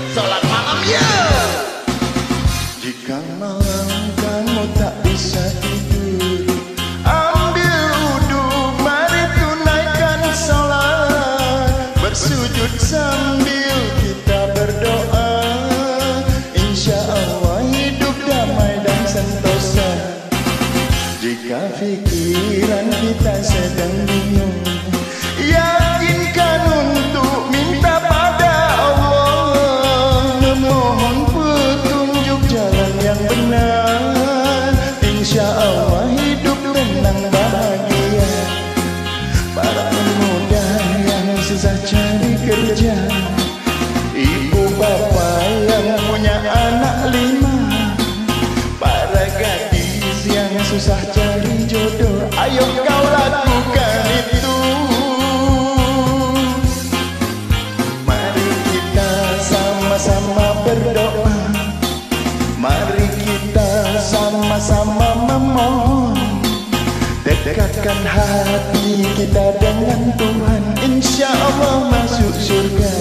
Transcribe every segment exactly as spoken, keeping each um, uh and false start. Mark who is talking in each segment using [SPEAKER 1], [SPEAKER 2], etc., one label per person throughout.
[SPEAKER 1] Sholat malam ya.
[SPEAKER 2] Jika malam kamu tak bisa tidur, ambil wudhu, mari tunaikan sholat. Bersujud sambil kita berdoa, insya Allah hidup damai dan sentosa. Jika pikiran kita sedang bingung, yakinkan untuk minta pada Allah, memohon petunjuk jalan yang benar. Insya Allah hidup tenang bahagia. Para pemuda yang susah cari kerja, ibu bapak yang punya anak lima, para gadis yang susah cari jodoh, ayo kau lakukan itu. Mari kita sama-sama berdoa, mari kita sama-sama memohon, dekatkan hati kita dengan Tuhan, insya Allah masuk surga.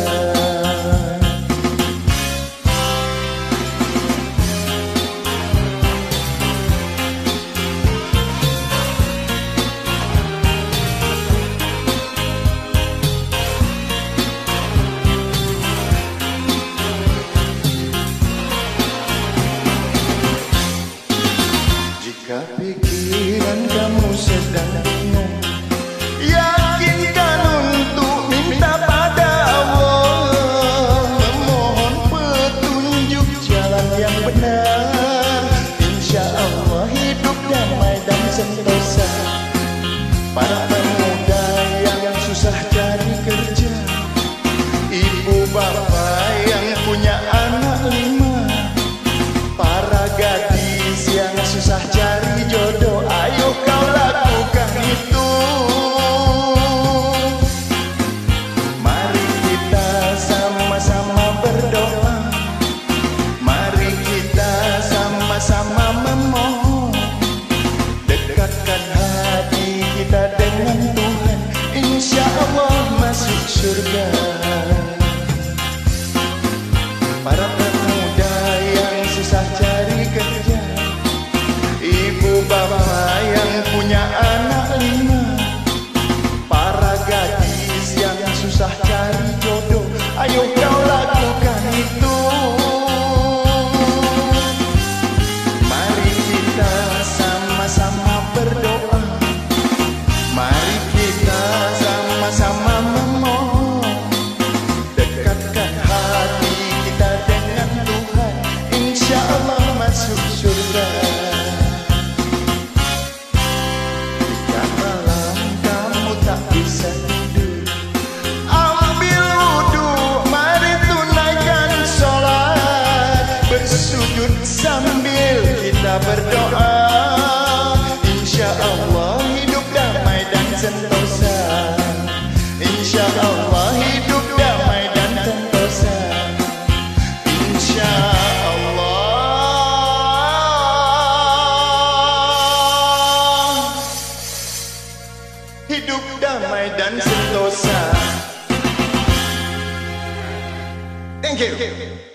[SPEAKER 2] Jika pikiran kamu sedang bingung, yakinkan untuk minta pada Allah, memohon petunjuk jalan yang benar. Insya Allah hidup damai dan sentosa. Para pemuda yang susah cari kerja, ibu bapak yang punya anak lima, para gadis yang susah cari jodoh, ayo kau lakukan itu. Mari kita sama-sama berdoa, mari kita sama-sama memohon, dekatkan hati kita dengan Tuhan, insya Allah masuk surga. Para pemuda yang susah cari kerja, ibu bapak yang punya anak lima, para gadis yang susah cari jodoh, ayo kau lakukan itu. Mari kita sama-sama berdoa, mari kita sama-sama memohon, dekatkan hati kita dengan Tuhan, insya Allah masuk surga. Jika malam kamu tak bisa tidur, ambil wudhu, mari tunaikan sholat. Bersujud sambil kita berdoa, insya Allah hidup damai dan sentosa. Insya Allah hidup damai dan sentosa. Insya Allah hidup damai dan sentosa. Thank you.